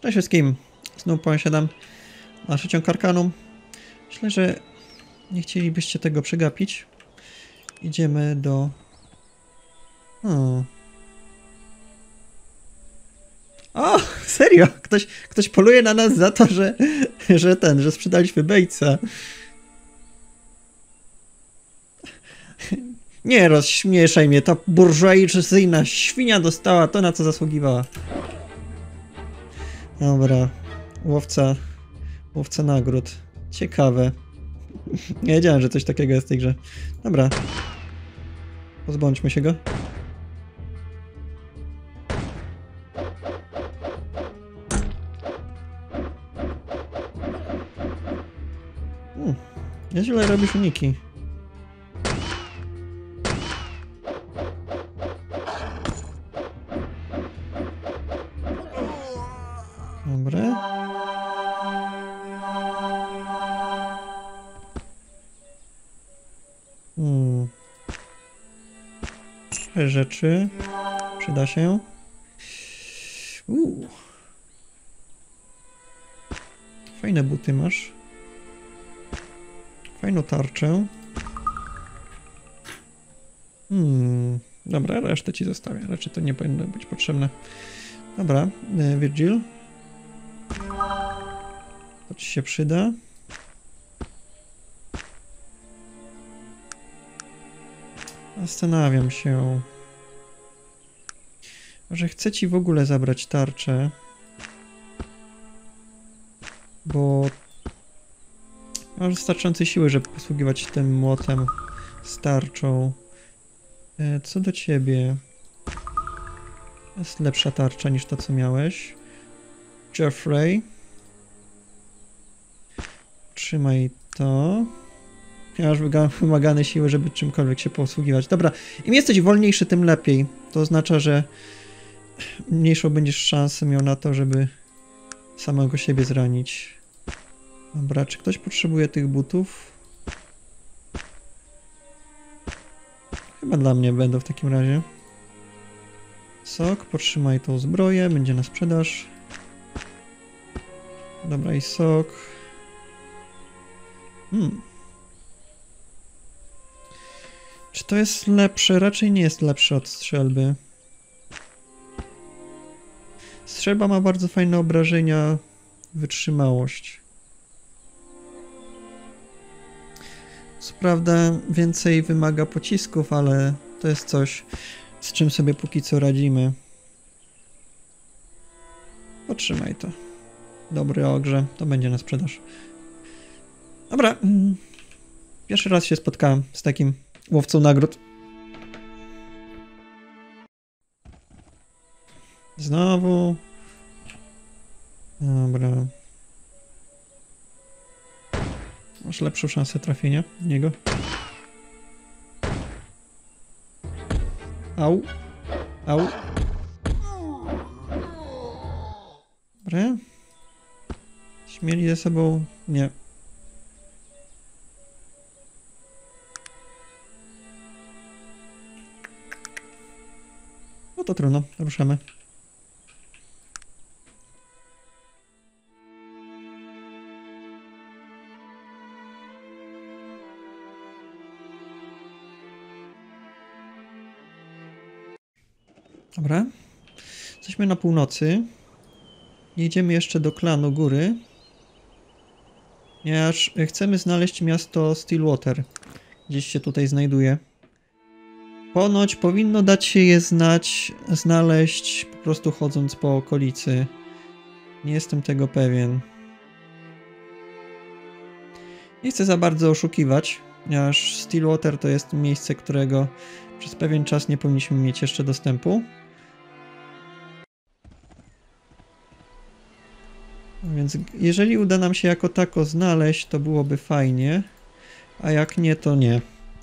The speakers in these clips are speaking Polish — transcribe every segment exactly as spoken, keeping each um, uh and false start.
Cześć wszystkim. Znów posiadam nasz ciąg Arkanum. Myślę, że nie chcielibyście tego przegapić. Idziemy do... Hmm. O, serio? Ktoś, ktoś poluje na nas za to, że, że ten, że sprzedaliśmy bejca. Nie rozśmieszaj mnie, ta burżuazyjna świnia dostała to, na co zasługiwała. Dobra, łowca, łowca nagród. Ciekawe. Nie wiedziałem, że coś takiego jest w tej grze. Dobra. Pozbądźmy się go. Hmm. Nieźle robisz uniki. Dobra. Hmm. Trochę rzeczy. Przyda się. Uuu. Fajne buty masz. Fajną tarczę. Hmm. Dobra, resztę ci zostawię. Raczej to nie powinno być potrzebne. Dobra, Virgil. To ci się przyda. Zastanawiam się. Może chcę ci w ogóle zabrać tarczę. Bo masz wystarczające siły, żeby posługiwać tym młotem z tarczą. Co do ciebie? Jest lepsza tarcza niż to, co miałeś. Jeffrey. Trzymaj to. Masz wymagane siły, żeby czymkolwiek się posługiwać. Dobra, im jesteś wolniejszy, tym lepiej. To oznacza, że mniejszą będziesz szansę miał na to, żeby samego siebie zranić. Dobra, czy ktoś potrzebuje tych butów? Chyba dla mnie będą w takim razie. Sok, potrzymaj tą zbroję, będzie na sprzedaż. Dobra, i sok. Hmm. Czy to jest lepsze? Raczej nie jest lepsze od strzelby. Strzelba ma bardzo fajne obrażenia, wytrzymałość. Co prawda więcej wymaga pocisków, ale to jest coś, z czym sobie póki co radzimy. Potrzymaj to. Dobry ogrze, to będzie na sprzedaż. Dobra. Pierwszy raz się spotkałem z takim łowcą nagród. Znowu. Dobra. Masz lepszą szansę trafienia w niego. Au. Au. Dobra. Śmieli ze sobą? Nie. No to trudno, ruszamy. Dobra. Jesteśmy na północy. Jedziemy jeszcze do klanu góry. Ponieważ chcemy znaleźć miasto Stillwater. Gdzieś się tutaj znajduje. Ponoć powinno dać się je znać, znaleźć po prostu chodząc po okolicy. Nie jestem tego pewien. Nie chcę za bardzo oszukiwać, ponieważ Stillwater to jest miejsce, którego przez pewien czas nie powinniśmy mieć jeszcze dostępu. Więc jeżeli uda nam się jako tako znaleźć, to byłoby fajnie, a jak nie, to nie.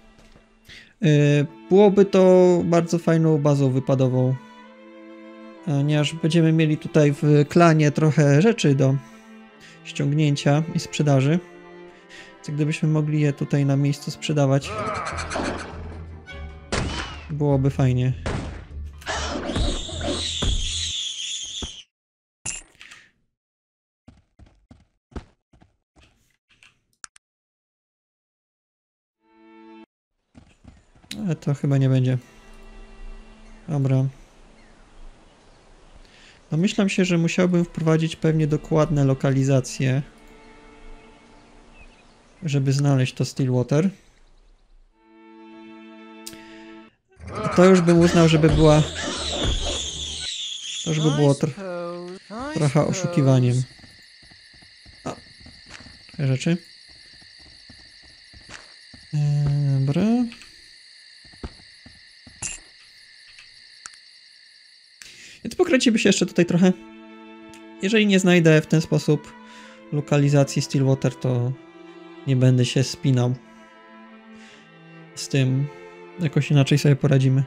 Byłoby to bardzo fajną bazą wypadową, ponieważ będziemy mieli tutaj w klanie trochę rzeczy do ściągnięcia i sprzedaży. Więc gdybyśmy mogli je tutaj na miejscu sprzedawać, byłoby fajnie. Ale to chyba nie będzie. Dobra. Domyślam się, że musiałbym wprowadzić pewnie dokładne lokalizacje, żeby znaleźć to Stillwater. To już bym uznał, żeby była... To już by było tr trochę oszukiwaniem. O, takie rzeczy. Dobra. Więc pokręcimy się jeszcze tutaj trochę. Jeżeli nie znajdę w ten sposób lokalizacji Stillwater, to nie będę się spinał z tym. Jakoś inaczej sobie poradzimy.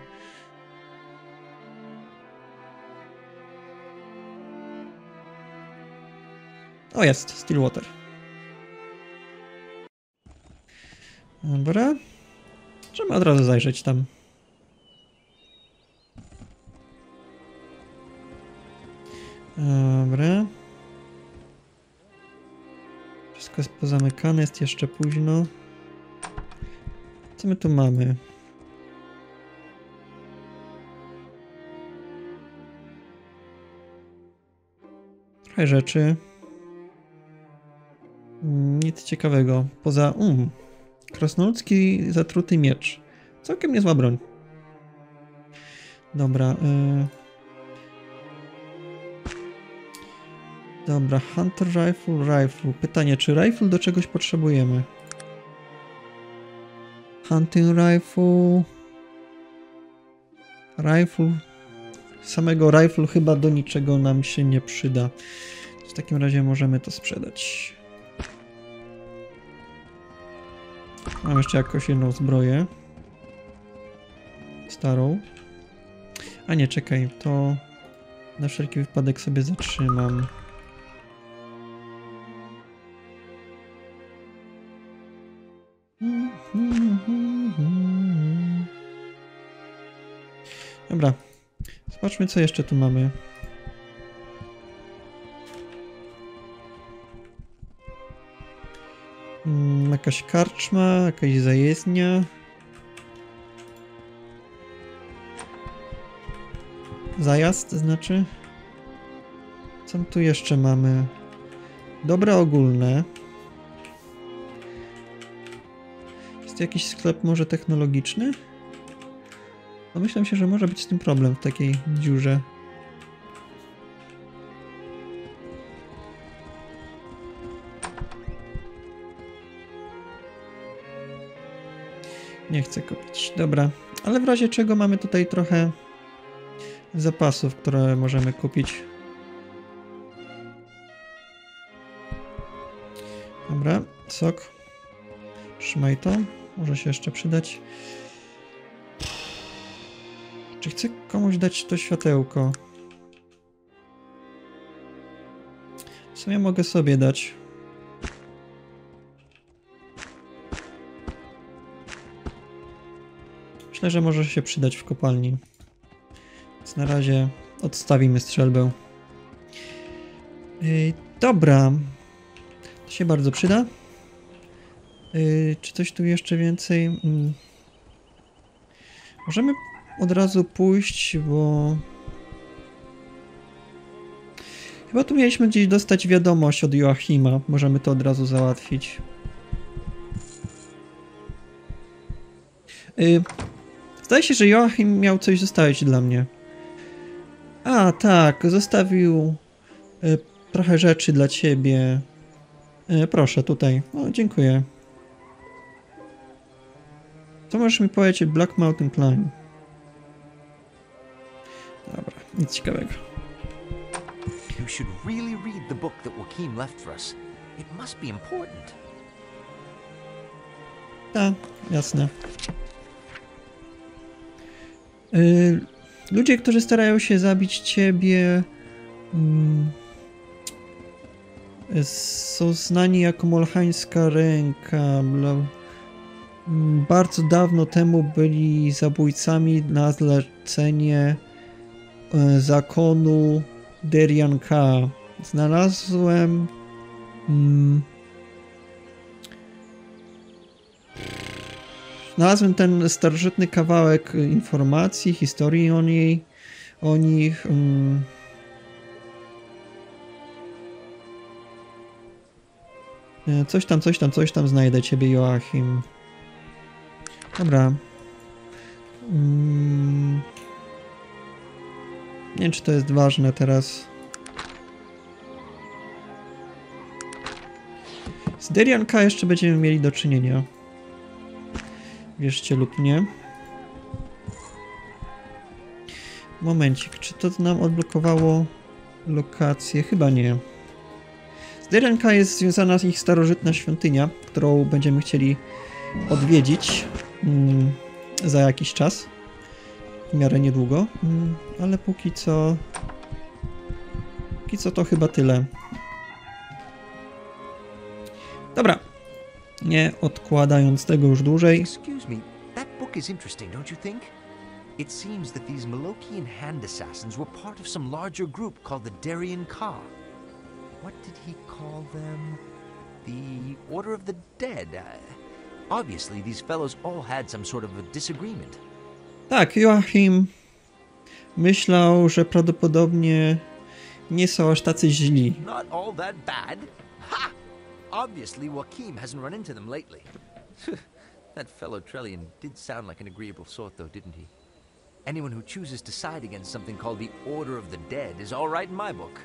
O, jest Stillwater. Dobra. Możemy od razu zajrzeć tam. Dobra. Wszystko jest pozamykane, jest jeszcze późno. Co my tu mamy? Trochę rzeczy. Nic ciekawego. Poza... Um, krasnoludzki zatruty miecz. Całkiem niezła broń. Dobra. Y... Dobra, Hunter Rifle, Rifle. Pytanie, czy Rifle do czegoś potrzebujemy? Hunting Rifle... Rifle... Samego Rifle chyba do niczego nam się nie przyda. W takim razie możemy to sprzedać. Mam jeszcze jakąś jedną zbroję. Starą. A nie, czekaj, to na wszelki wypadek sobie zatrzymam. Dobra. Zobaczmy, co jeszcze tu mamy. Hmm, jakaś karczma, jakaś zajezdnia. Zajazd, znaczy. Co tu jeszcze mamy? Dobra ogólne. Jest jakiś sklep może technologiczny? Domyślam się, że może być z tym problem w takiej dziurze. Nie chcę kupić. Dobra. Ale w razie czego mamy tutaj trochę zapasów, które możemy kupić. Dobra. Sok. Trzymaj to. Może się jeszcze przydać. Czy chcę komuś dać to światełko? W sumie mogę sobie dać. Myślę, że może się przydać w kopalni. Więc na razie odstawimy strzelbę. Yy, dobra. To się bardzo przyda. Yy, czy coś tu jeszcze więcej? Yy. Możemy od razu pójść, bo... Chyba tu mieliśmy gdzieś dostać wiadomość od Joachima. Możemy to od razu załatwić. Yy, zdaje się, że Joachim miał coś zostawić dla mnie. A, tak, zostawił yy, trochę rzeczy dla ciebie. Yy, proszę, tutaj. O, dziękuję. Co możesz mi powiedzieć? Black Mountain Climb. Dobra, nic ciekawego. You should really read the book that Joachim left for us. It must be important. Tak, jasne. Yy, ludzie, którzy starają się zabić ciebie, yy, są znani jako Molchańska Ręka. Bla, yy, bardzo dawno temu byli zabójcami na zlecenie yy, zakonu Derian K. Znalazłem hmm, Znalazłem ten starożytny kawałek informacji, historii o niej, o nich. Um... Coś tam, coś tam, coś tam znajdę ciebie, Joachim. Dobra. Um... Nie wiem, czy to jest ważne teraz. Z Darien K jeszcze będziemy mieli do czynienia. Wierzcie lub nie. Momencik, czy to nam odblokowało lokację? Chyba nie. Z Darien K jest związana z ich starożytna świątynia, którą będziemy chcieli odwiedzić mm, za jakiś czas. W miarę niedługo. Mm, ale póki co... Póki co to chyba tyle. Dobra. Nie odkładając tego już dłużej. Excuse me, that book is interesting, don't you think? It seems that these Malokian hand assassins were part of some larger group called the Darien Ka. What did he call them? The Order of the Dead. Uh, obviously, these fellows all had some sort of a disagreement. Tak, Joachim myślał, że prawdopodobnie nie są aż tacy źli. Not all that bad. Ha! Obviously, Joachim hasn't run into them lately. That fellow Trellian did sound like an agreeable sort, though, didn't he? Anyone who chooses to side against something called the Order of the Dead is all right in my book.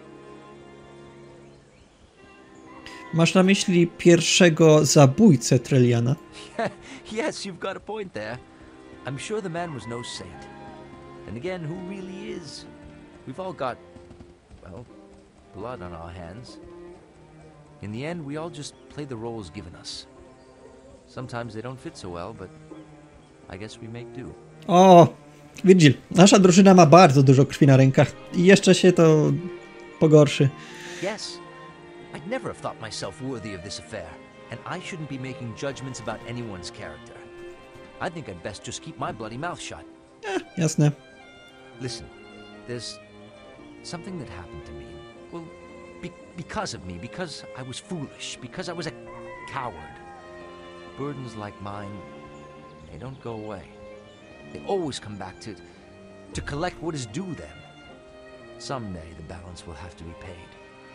Masz na myśli pierwszego zabójcę Trelliana? Yes, you've got a point there. I'm sure the man was no saint. And again, who really is? We've all got, well, blood on our hands. In the end, we all just play the roles given us. Sometimes they don't fit so well, but I guess we make do. O, Virgil, nasza drużyna ma bardzo dużo krwi na rękach i jeszcze się to pogorszy. Yes, I'd never have thought myself worthy of this affair, and I shouldn't be making judgments about anyone's character. I think I'd best just keep my bloody mouth shut. Eh, jasne. Listen, there's something that happened to me. Well, be because of me, because I was foolish, because I was a coward. Burdens like mine, they don't go away. They always come back to, to collect what is due them. Someday the balance will have to be paid.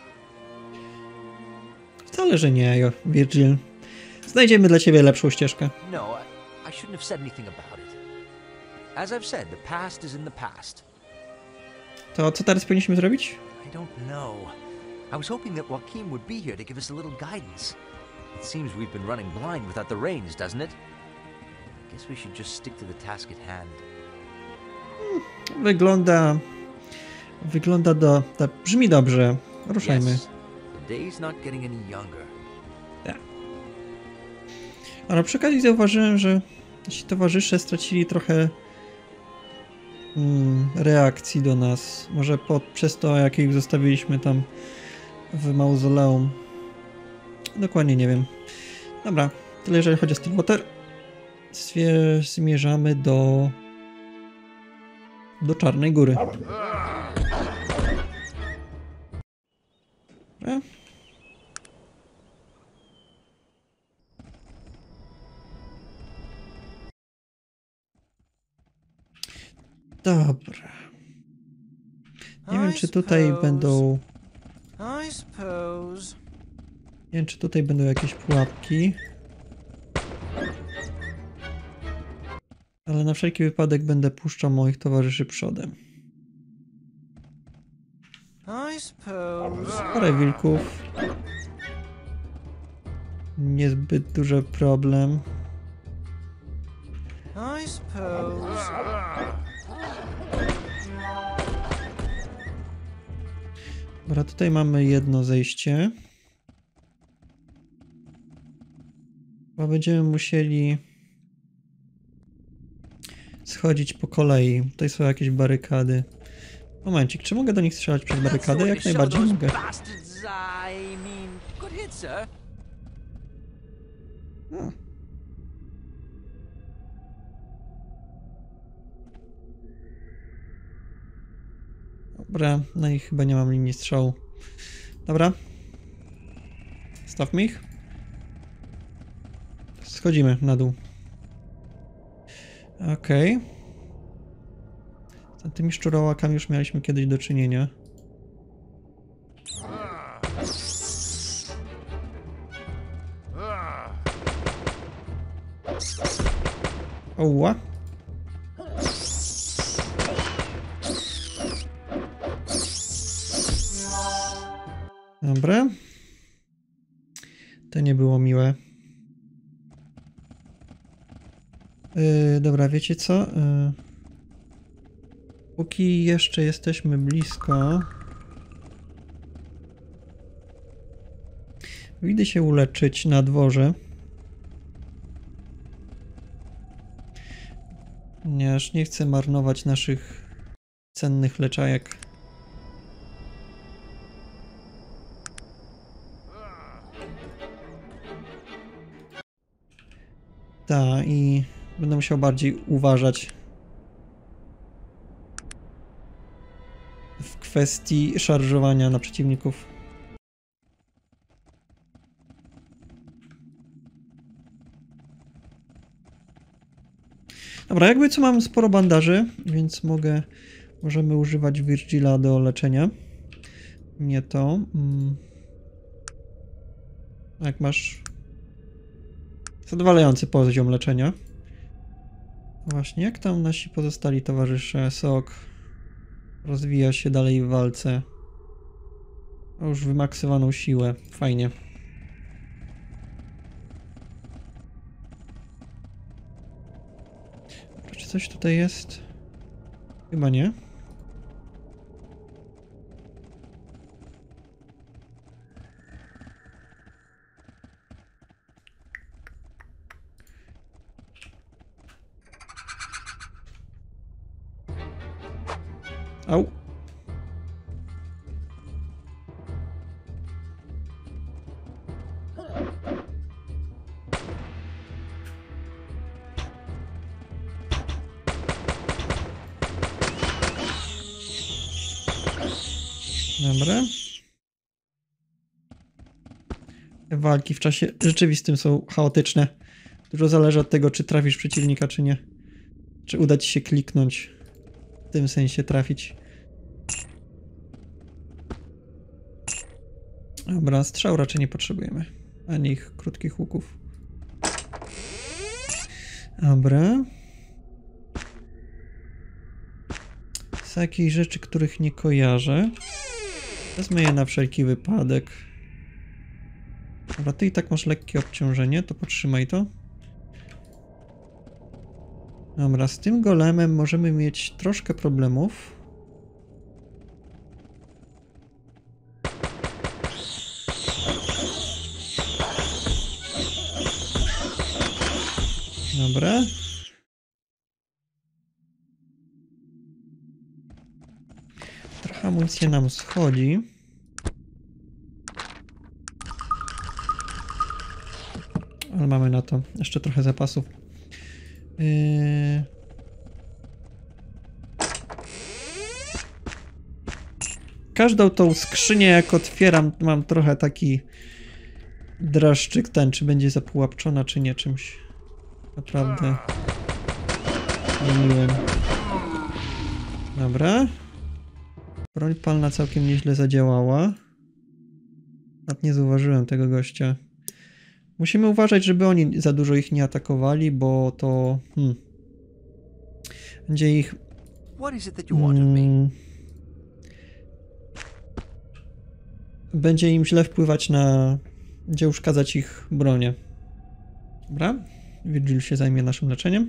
Wcale, że nie, Virgil. Znajdziemy dla ciebie lepszą ścieżkę. No, I, I shouldn't have said anything about it. As I've said, the past is in the past. To co teraz powinniśmy zrobić? I don't know. I was hoping that Joachim would be here to give us a little guidance. It seems we've been running blind without the reins, doesn't it? I guess we should just stick to the task at hand. Wygląda... Wygląda do... do brzmi dobrze. Ruszajmy. Yes, the day's not getting any younger. Tak. Ale przy okazji zauważyłem, że nasi towarzysze stracili trochę mm, reakcji do nas. Może po, przez to, jak ich zostawiliśmy tam w mauzoleum. Dokładnie nie wiem. Dobra, tyle jeżeli chodzi o Stillwater. Zmierzamy do... do Czarnej Góry. Dobra. Dobra. Nie wiem, czy tutaj będą... Nie wiem, czy tutaj będą jakieś pułapki. Ale na wszelki wypadek będę puszczał moich towarzyszy przodem. Parę wilków. Niezbyt duży problem. Dobra, tutaj mamy jedno zejście. Chyba będziemy musieli schodzić po kolei. Tutaj są jakieś barykady. Momencik, czy mogę do nich strzelać przez barykadę? Jak najbardziej mogę. No. Dobra, na nich chyba nie mam linii strzału. Dobra. Stawmy ich. Schodzimy na dół. Okej. Okay. Z tymi szczurołakami już mieliśmy kiedyś do czynienia. Oła. Dobra. To nie było miłe. Yy, dobra, wiecie co? Yy, póki jeszcze jesteśmy blisko, idę się uleczyć na dworze. Ponieważ nie chcę marnować naszych cennych leczajek. Tak, i będę musiał bardziej uważać w kwestii szarżowania na przeciwników. Dobra, jakby co, mam sporo bandaży, więc mogę, możemy używać Virgila do leczenia. Nie to. Mm. Jak masz zadowalający poziom leczenia. Właśnie, jak tam nasi pozostali towarzysze? Sok rozwija się dalej w walce. Ma już wymaksywaną siłę. Fajnie. Czy coś tutaj jest? Chyba nie. Au. Dobra. Te walki w czasie rzeczywistym są chaotyczne. Dużo zależy od tego, czy trafisz przeciwnika, czy nie. Czy uda ci się kliknąć. W tym sensie trafić. Dobra, strzał raczej nie potrzebujemy. Ani ich krótkich łuków. Dobra. Są jakieś rzeczy, których nie kojarzę. Wezmę je na wszelki wypadek. Dobra, ty i tak masz lekkie obciążenie, to potrzymaj to. Dobra, z tym golemem możemy mieć troszkę problemów. Dobra. Trochę amunicji nam schodzi. Ale mamy na to jeszcze trochę zapasów. Yy... Każdą tą skrzynię, jak otwieram, mam trochę taki dreszczyk ten, czy będzie zapułapczona, czy nie czymś. Naprawdę niemiłym. Dobra. Broń palna całkiem nieźle zadziałała. Nawet nie zauważyłem tego gościa. Musimy uważać, żeby oni za dużo ich nie atakowali, bo to... Hmm, będzie ich... Hmm, będzie im źle wpływać na... Będzie uszkadzać ich bronię. Dobra. Virgil się zajmie naszym leczeniem.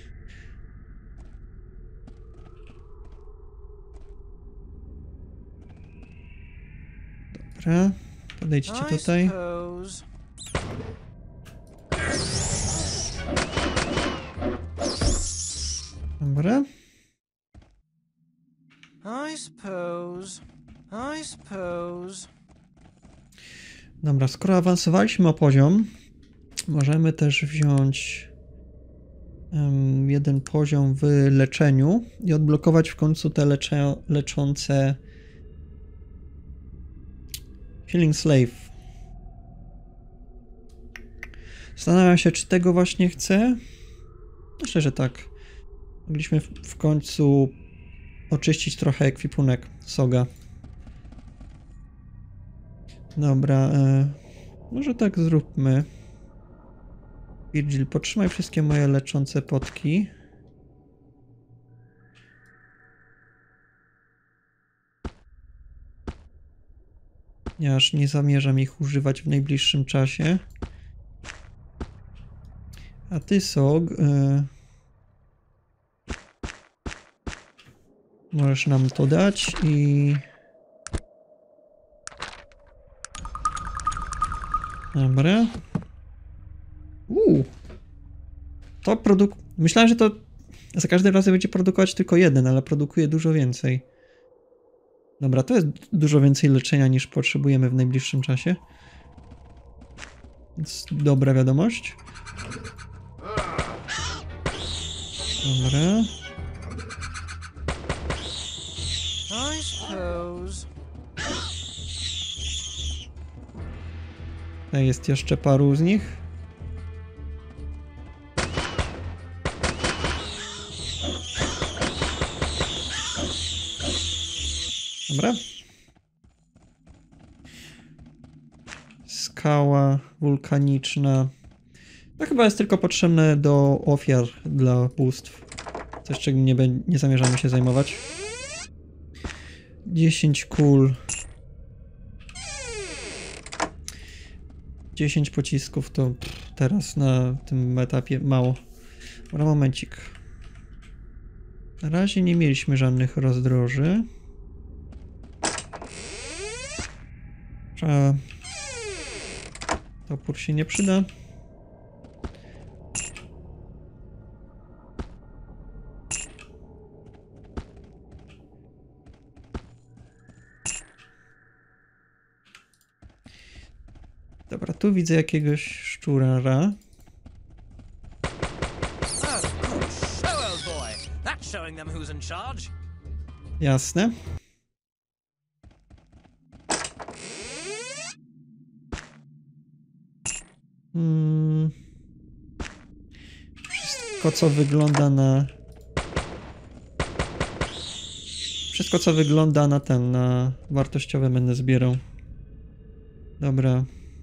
Dobra. Podejdźcie tutaj. Dobra. I suppose. I suppose. Dobra, skoro awansowaliśmy o poziom, możemy też wziąć um, jeden poziom w leczeniu i odblokować w końcu te lecze leczące Healing Slave. Zastanawiam się, czy tego właśnie chcę. Myślę, że tak. Mogliśmy w, w końcu oczyścić trochę ekwipunek Soga. Dobra, e, może tak zróbmy. Virgil, potrzymaj wszystkie moje leczące potki. Ponieważ nie zamierzam ich używać w najbliższym czasie. A ty, Sog, e, możesz nam to dać i... Dobra. Uuu. To produk... Myślałem, że to za każdym razem będzie produkować tylko jeden, ale produkuje dużo więcej. Dobra, to jest dużo więcej leczenia niż potrzebujemy w najbliższym czasie. Więc dobra wiadomość. Dobra. I suppose. Tutaj jest jeszcze paru z nich. Dobra. Skała wulkaniczna. To chyba jest tylko potrzebne do ofiar dla bóstw. Coś, czego nie, nie zamierzamy się zajmować. dziesięć kul. dziesięć pocisków to pff, teraz na tym etapie mało. Dobra, momencik. Na razie nie mieliśmy żadnych rozdroży. Trzeba... Topór się nie przyda. Dobra, tu widzę jakiegoś szczurara. Jasne. Hmm. Wszystko, co wygląda na... Wszystko, co wygląda na ten, na wartościowe będę zbierał. Dobra.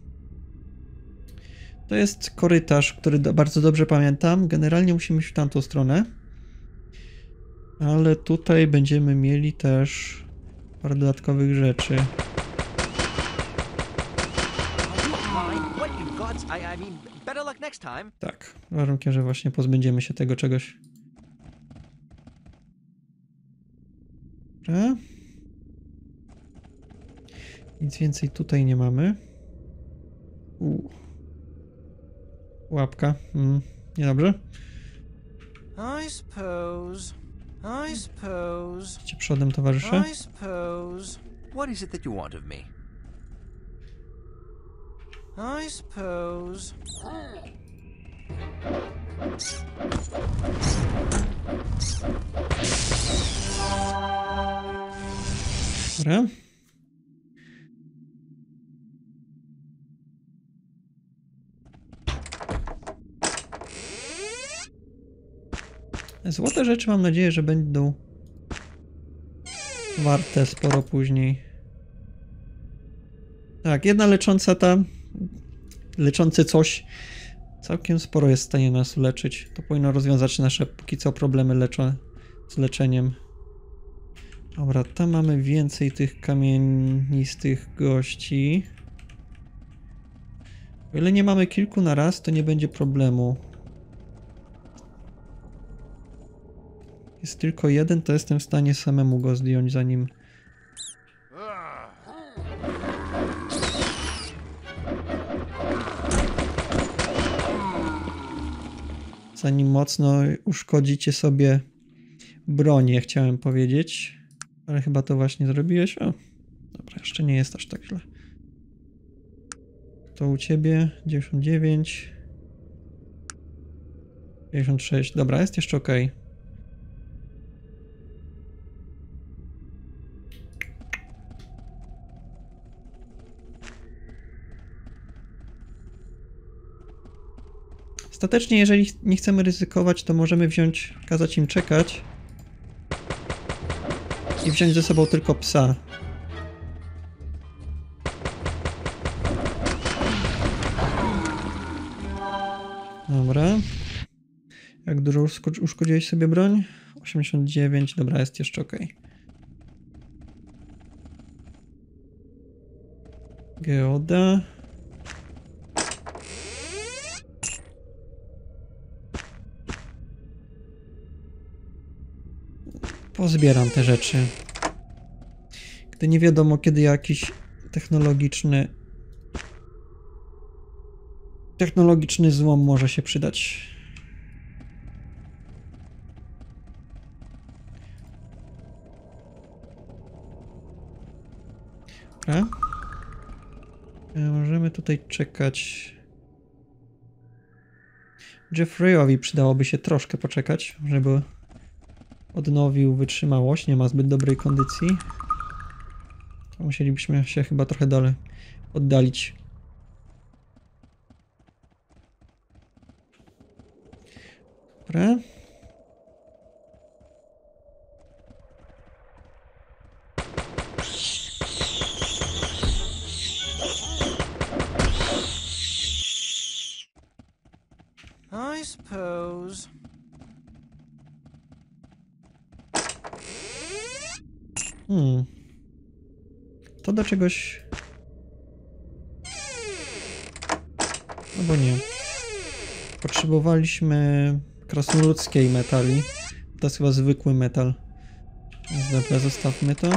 To jest korytarz, który do, bardzo dobrze pamiętam. Generalnie musimy iść w tamtą stronę. Ale tutaj będziemy mieli też parę dodatkowych rzeczy. Tak, warunkiem, że właśnie pozbędziemy się tego czegoś. Dobra. Nic więcej tutaj nie mamy. U. Łapka. Mm, niedobrze. I suppose. I suppose. Idźcie przodem, towarzysze. I suppose. What is it that you want of me? I suppose. Dobra. Złote rzeczy mam nadzieję, że będą warte sporo później. Tak, jedna lecząca ta, leczący coś, całkiem sporo jest w stanie nas leczyć. To powinno rozwiązać nasze póki co problemy leczo z leczeniem. Dobra, tam mamy więcej tych kamienistych gości. O ile nie mamy kilku na raz, to nie będzie problemu. Jest tylko jeden, to jestem w stanie samemu go zdjąć, zanim... Zanim mocno uszkodzicie sobie bronię, chciałem powiedzieć. Ale chyba to właśnie zrobiłeś. O, dobra, jeszcze nie jest aż tak źle. To u ciebie dziewięćdziesiąt dziewięć. pięćdziesiąt sześć. Dobra, jest jeszcze ok. Ostatecznie, jeżeli nie chcemy ryzykować, to możemy wziąć, kazać im czekać i wziąć ze sobą tylko psa. Dobra. Jak dużo uszkodziłeś sobie broń? osiemdziesiąt dziewięć, dobra, jest jeszcze ok. Geoda. Pozbieram te rzeczy. Gdy nie wiadomo, kiedy jakiś technologiczny technologiczny złom może się przydać. Dobra. Możemy tutaj czekać. Jeffreyowi przydałoby się troszkę poczekać, żeby odnowił wytrzymałość. Nie ma zbyt dobrej kondycji. To musielibyśmy się chyba trochę dalej oddalić. Dobra. I suppose. Hmm. To do czegoś... Albo nie. Potrzebowaliśmy krasnoludzkiej metali. To jest chyba zwykły metal. Więc dobra, zostawmy to.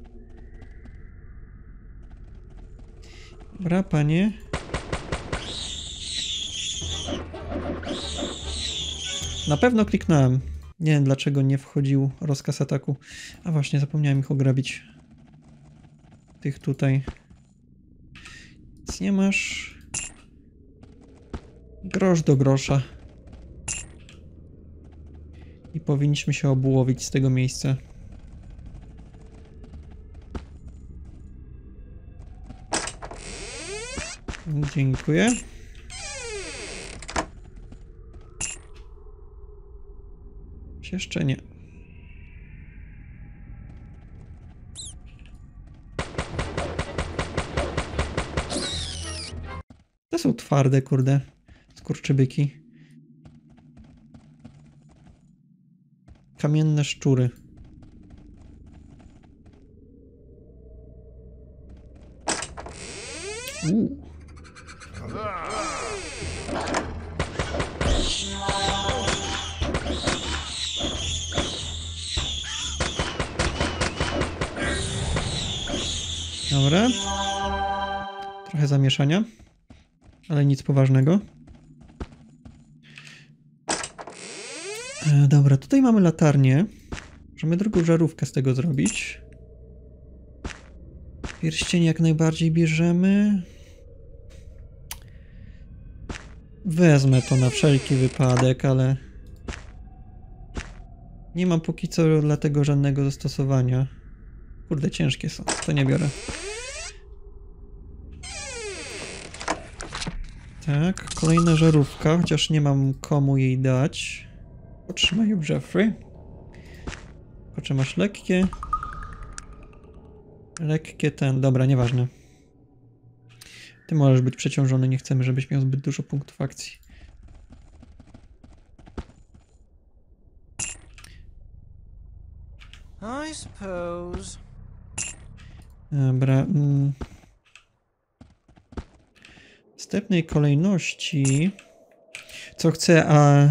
Dobra, panie. Na pewno kliknąłem. Nie wiem, dlaczego nie wchodził rozkaz ataku. A właśnie, zapomniałem ich ograbić. Tych tutaj. Nic nie masz. Grosz do grosza. I powinniśmy się obułowić z tego miejsca. Dziękuję. Jeszcze nie. To są twarde, kurde. Skurczybyki. Kamienne szczury. Uuu. Dobra. Trochę zamieszania, ale nic poważnego. E, dobra, tutaj mamy latarnię. Możemy drugą żarówkę z tego zrobić. Pierścień jak najbardziej bierzemy. Wezmę to na wszelki wypadek, ale nie mam póki co dla tego żadnego zastosowania. Kurde, ciężkie są, to nie biorę. Tak, kolejna żarówka, chociaż nie mam komu jej dać. Potrzymaj ją, Jeffrey. Poczem masz lekkie. Lekkie ten, dobra, nieważne. Ty możesz być przeciążony, nie chcemy, żebyś miał zbyt dużo punktów akcji. I suppose. Dobra. Mm. W następnej kolejności... Co chcę, a...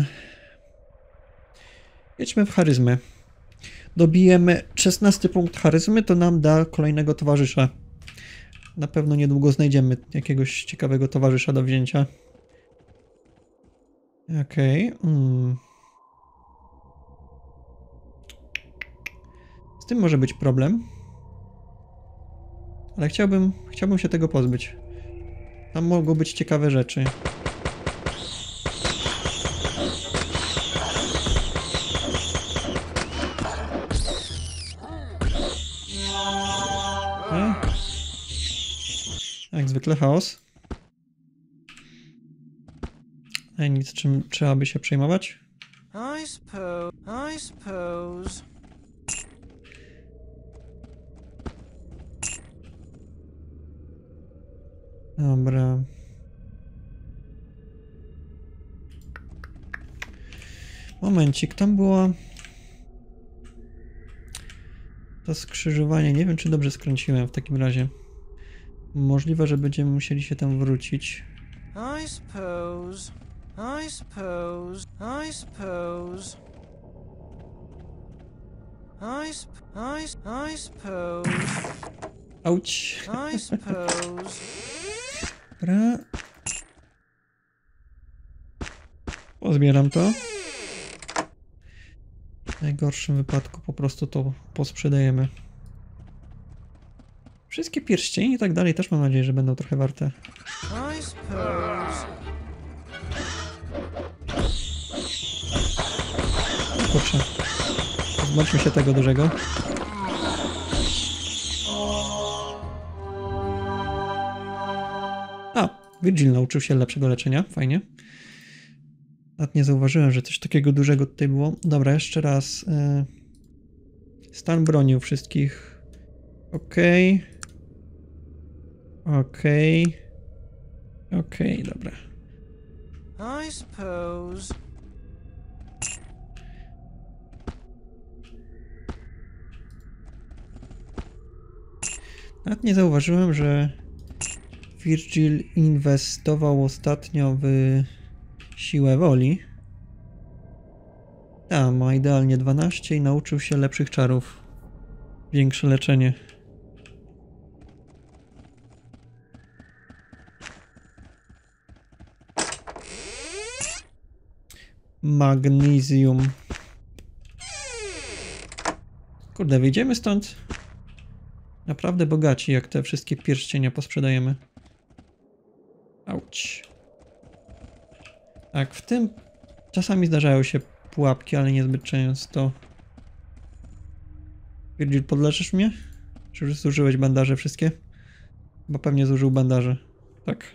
Jedźmy w charyzmę. Dobijemy szesnasty punkt charyzmy, to nam da kolejnego towarzysza. Na pewno niedługo znajdziemy jakiegoś ciekawego towarzysza do wzięcia. Okej. Okay. Mm. Z tym może być problem. Ale chciałbym, chciałbym się tego pozbyć. Tam mogą być ciekawe rzeczy. E? Jak zwykle chaos. A nic, czym trzeba by się przejmować? I suppose. I suppose. Dobra. Momencik, tam było to skrzyżowanie. Nie wiem, czy dobrze skręciłem w takim razie. Możliwe, że będziemy musieli się tam wrócić. I suppose. I suppose. I suppose. I sp I s I suppose. Auć. I suppose. Dobra. Pozbieram to. W najgorszym wypadku po prostu to posprzedajemy. Wszystkie pierścienie i tak dalej też mam nadzieję, że będą trochę warte. I suppose. Kurczę. Pozbądźmy się tego dużego. A, Virgil nauczył się lepszego leczenia. Fajnie. Nawet nie zauważyłem, że coś takiego dużego tutaj było. Dobra, jeszcze raz. Yy, stan broni u wszystkich. Okej. Okej. Okej, dobra. I suppose. Nawet nie zauważyłem, że Virgil inwestował ostatnio w siłę woli. Tam ma idealnie dwanaście i nauczył się lepszych czarów. Większe leczenie. Magnesium. Kurde, wyjdziemy stąd naprawdę bogaci, jak te wszystkie pierścienia posprzedajemy. Auć. Tak, w tym czasami zdarzają się pułapki, ale niezbyt często. Virgil, podleczysz mnie? Czy już zużyłeś bandaże wszystkie? Bo pewnie zużył bandaże. Tak.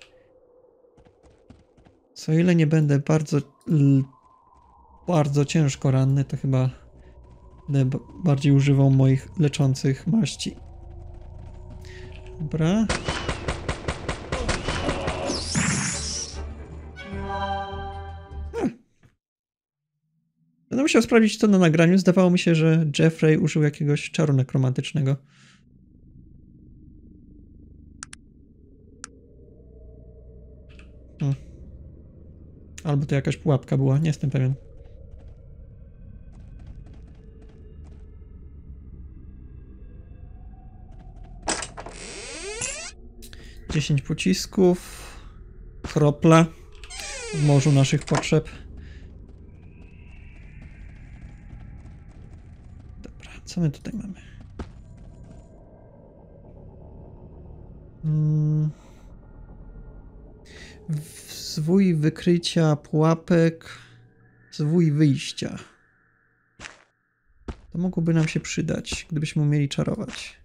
Co ile nie będę bardzo bardzo ciężko ranny, to chyba będę bardziej używał moich leczących maści. Dobra. Będę musiał sprawdzić to na nagraniu. Zdawało mi się, że Jeffrey użył jakiegoś czaru nekromantycznego. Hmm. Albo to jakaś pułapka była, nie jestem pewien. dziesięć pocisków. Kropla w morzu naszych potrzeb. Dobra, co my tutaj mamy? Hmm. Zwój wykrycia pułapek. Zwój wyjścia. To mogłoby nam się przydać, gdybyśmy umieli czarować.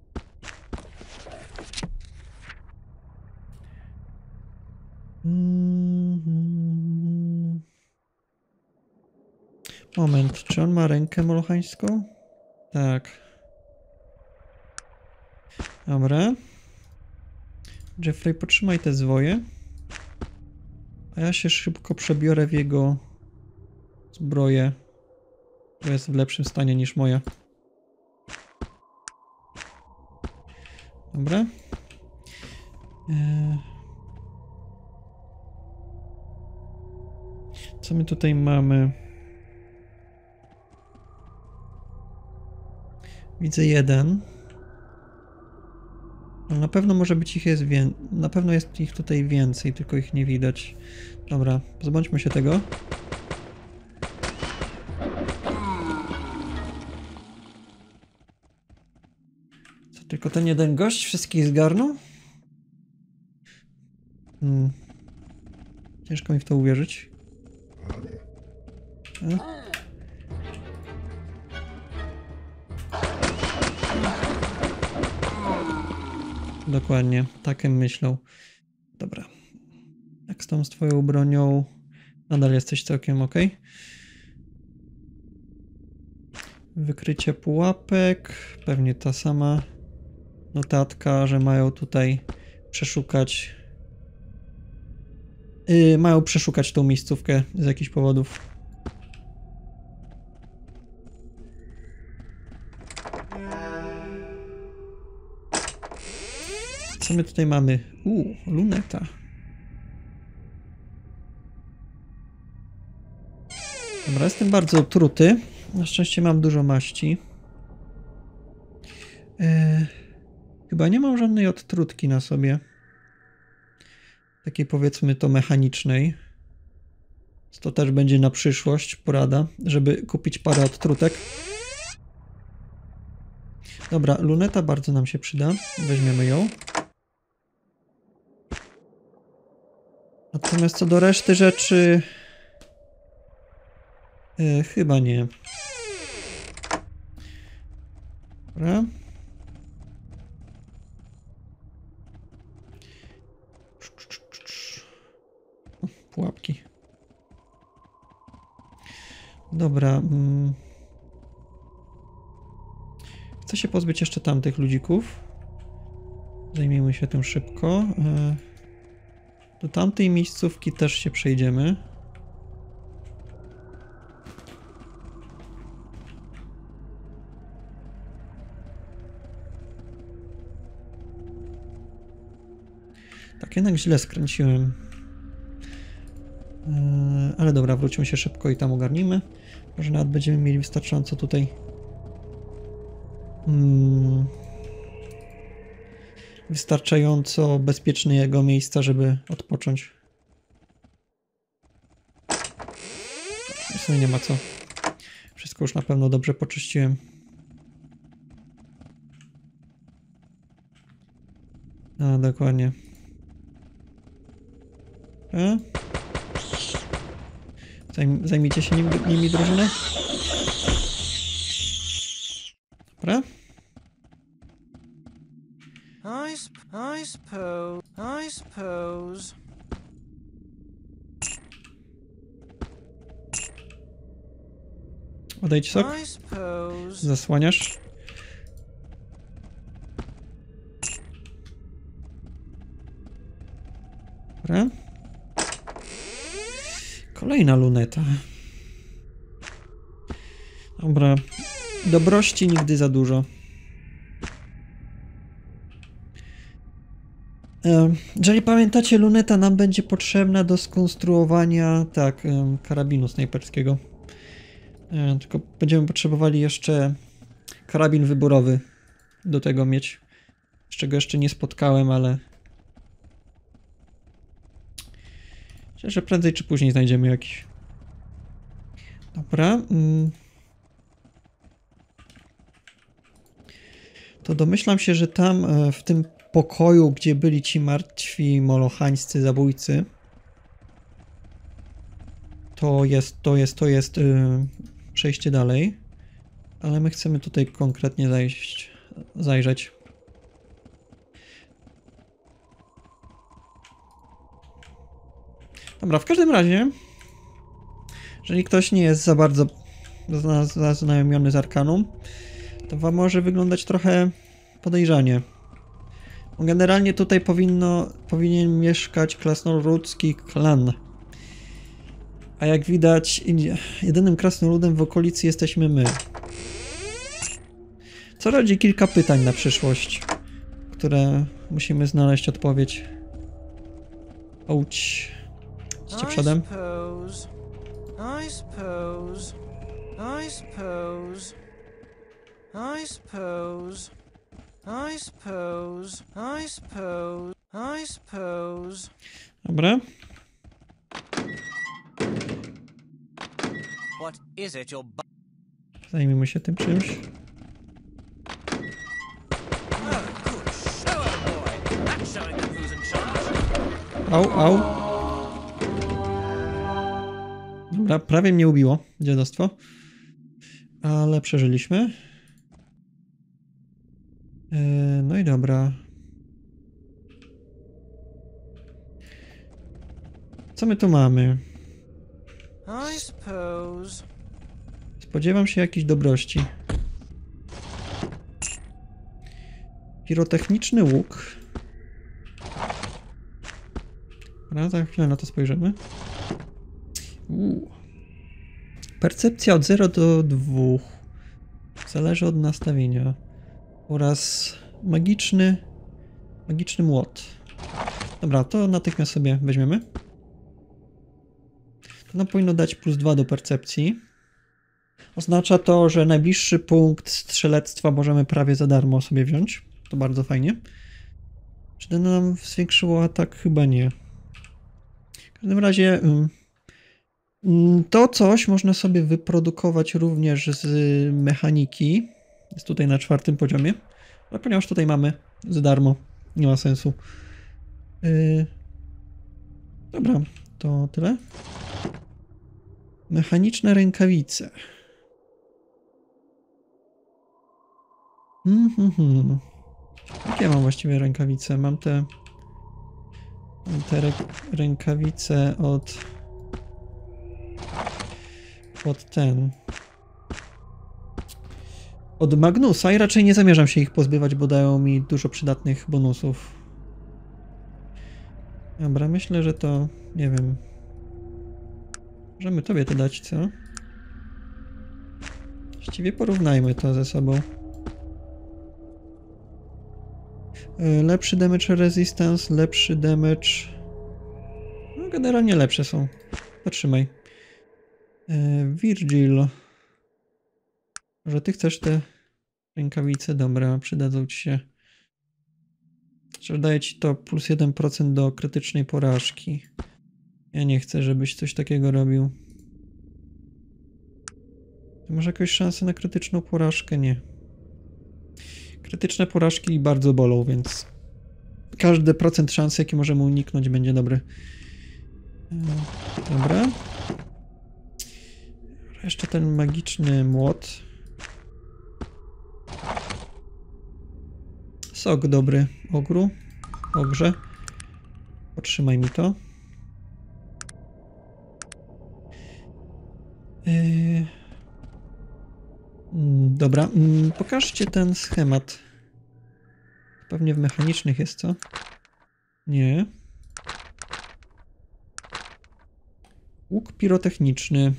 Moment, czy on ma rękę molochańską? Tak. Dobra. Jeffrey, potrzymaj te zwoje. A ja się szybko przebiorę w jego zbroję, która jest w lepszym stanie niż moja. Dobra. Eee... Co my tutaj mamy? Widzę jeden. No na pewno może być ich jest więcej. Na pewno jest ich tutaj więcej, tylko ich nie widać. Dobra, pozbądźmy się tego. Co, tylko ten jeden gość wszystkich zgarnął? Hmm. Ciężko mi w to uwierzyć. A? Dokładnie, takiem myślał. Dobra. Jak z tą z twoją bronią? Nadal jesteś całkiem ok. Wykrycie pułapek. Pewnie ta sama notatka, że mają tutaj przeszukać. Yy, mają przeszukać tą miejscówkę z jakichś powodów. Co my tutaj mamy? Uuu, luneta. Dobra, jestem bardzo otruty. Na szczęście mam dużo maści. Eee, chyba nie mam żadnej odtrutki na sobie. Takiej powiedzmy to mechanicznej. To też będzie na przyszłość porada, żeby kupić parę odtrutek. Dobra, luneta bardzo nam się przyda. Weźmiemy ją. Natomiast co do reszty rzeczy... Yy, chyba nie. Dobra. O, pułapki. Dobra. Mm. Chcę się pozbyć jeszcze tamtych ludzików. Zajmijmy się tym szybko. Yy. Do tamtej miejscówki też się przejdziemy. Tak, jednak źle skręciłem. Yy, ale dobra, wróćmy się szybko i tam ogarnijmy. Może nawet będziemy mieli wystarczająco tutaj... Hmm, wystarczająco bezpiecznego miejsca, żeby odpocząć. W sumie nie ma co. Wszystko już na pewno dobrze poczyściłem. A, dokładnie. A? Zajm zajmijcie się nim, nimi drużyny. Dobra. I, sp I suppose. I suppose. Odejdź sok. I suppose. Zasłaniasz. Dobra. Kolejna luneta. Dobra. Dobrości nigdy za dużo. Jeżeli pamiętacie, luneta nam będzie potrzebna do skonstruowania, tak, karabinu snajperskiego. Tylko będziemy potrzebowali jeszcze karabin wyborowy do tego mieć. Z czego jeszcze nie spotkałem, ale myślę, że prędzej czy później znajdziemy jakiś. Dobra. To domyślam się, że tam w tym pokoju, gdzie byli ci martwi molochańscy zabójcy, to jest, to jest, to jest yy, przejście dalej, ale my chcemy tutaj konkretnie zajść, zajrzeć. Dobra, w każdym razie, jeżeli ktoś nie jest za bardzo zaznajomiony z Arkanum, to wam może wyglądać trochę podejrzanie. Generalnie tutaj powinno, powinien mieszkać krasnoludzki klan. A jak widać, jedynym krasnoludem w okolicy jesteśmy my. Co rodzi kilka pytań na przyszłość, które musimy znaleźć odpowiedź. Ouch. Idźcie przodem. I suppose. I suppose. I suppose. I suppose. I suppose. I suppose. Dobra. What is it you're Zajmijmy się tym czymś. Au, au. Dobra, prawie mnie ubiło dziadostwo. Ale przeżyliśmy. Yy, no i dobra. Co my tu mamy? I suppose. Spodziewam się jakiejś dobrości. Pirotechniczny łuk. Dobra, za chwilę na to spojrzymy. Uuu. Percepcja od zera do dwóch. Zależy od nastawienia. Oraz magiczny... Magiczny młot. Dobra, to natychmiast sobie weźmiemy. To nam powinno dać plus dwa do percepcji. Oznacza to, że najbliższy punkt strzelectwa możemy prawie za darmo sobie wziąć. To bardzo fajnie. Czy to nam zwiększyło atak? Chyba nie. W każdym razie to coś można sobie wyprodukować również z mechaniki. Jest tutaj na czwartym poziomie. Ale ponieważ tutaj mamy za darmo, nie ma sensu. Yy... Dobra, to tyle. Mechaniczne rękawice. Hmm, hmm, hmm. Jakie mam właściwie rękawice? Mam te... Mam te rę rękawice od... Od ten... Od Magnusa i raczej nie zamierzam się ich pozbywać, bo dają mi dużo przydatnych bonusów. Dobra, myślę, że to... Nie wiem... Możemy tobie to dać, co? Właściwie porównajmy to ze sobą. Lepszy damage resistance, lepszy damage... No generalnie lepsze są. Potrzymaj. Virgil. Może ty chcesz te rękawice? Dobra, przydadzą ci się. Że daje ci to plus jeden procent do krytycznej porażki. Ja nie chcę, żebyś coś takiego robił. Ty masz jakąś szansę na krytyczną porażkę? Nie. Krytyczne porażki bardzo bolą, więc każdy procent szansy, jaki możemy uniknąć, będzie dobry. Dobra. Jeszcze ten magiczny młot. Sok dobry, ogru. Ogrze. Potrzymaj mi to. Yy... Dobra, pokażcie ten schemat. Pewnie w mechanicznych jest, co? Nie. Łuk pirotechniczny.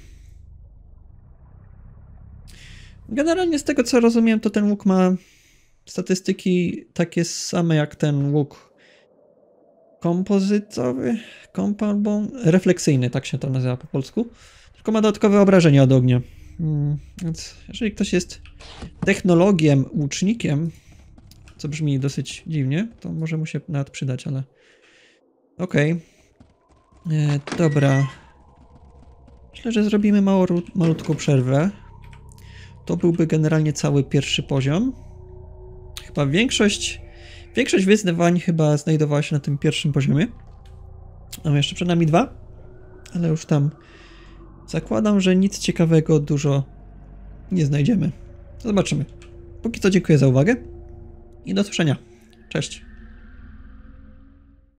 Generalnie z tego co rozumiem, to ten łuk ma statystyki takie same jak ten łuk kompozytowy, kompalbon, refleksyjny, tak się to nazywa po polsku. Tylko ma dodatkowe obrażenia od ognia. Hmm, więc jeżeli ktoś jest technologiem, łucznikiem, co brzmi dosyć dziwnie, to może mu się nawet przydać, ale okej. Okay. Dobra. Myślę, że zrobimy mało, malutką przerwę. To byłby generalnie cały pierwszy poziom. Chyba większość, większość wyzwań chyba znajdowała się na tym pierwszym poziomie. Mam jeszcze przed nami dwa, ale już tam zakładam, że nic ciekawego dużo nie znajdziemy. Zobaczymy. Póki co dziękuję za uwagę i do usłyszenia. Cześć.